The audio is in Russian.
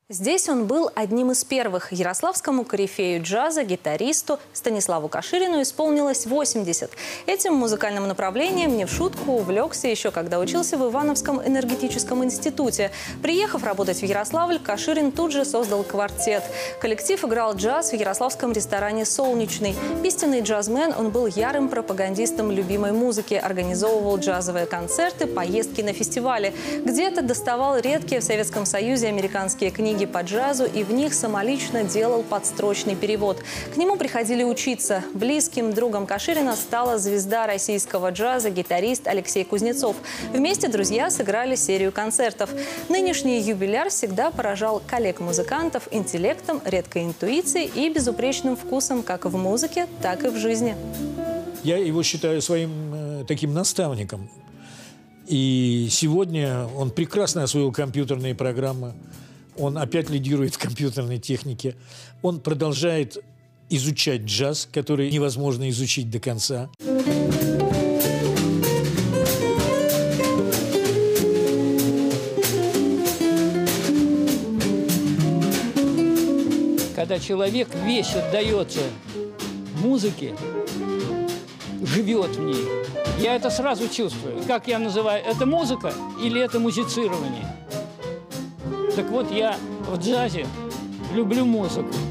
Здесь он был одним из первых. Ярославскому корифею джаза, гитаристу Станиславу Каширину исполнилось 80. Этим музыкальным направлением не в шутку увлекся еще когда учился в Ивановском энергетическом институте. Приехав работать в Ярославль, Каширин тут же создал квартет. Коллектив играл джаз в ярославском ресторане «Солнечный». Истинный джазмен, он был ярым пропагандистом любимой музыки, организовывал джазовые концерты, поездки на фестивали. Где-то доставал редкие в Советском Союзе американские книги по джазу и в них самолично делал подстрочный перевод. К нему приходили учиться. Близким другом Каширина стала звезда российского джаза, гитарист Алексей Кузнецов. Вместе друзья сыграли серию концертов. Нынешний юбиляр всегда поражал коллег-музыкантов интеллектом, редкой интуицией и безупречным вкусом как в музыке, так и в жизни. Я его считаю своим таким наставником. И сегодня он прекрасно освоил компьютерные программы. Он опять лидирует в компьютерной технике. Он продолжает изучать джаз, который невозможно изучить до конца. Когда человек весь отдается музыке, живет в ней, я это сразу чувствую. Как я называю, это музыка или это музицирование? Так вот, я в джазе люблю музыку.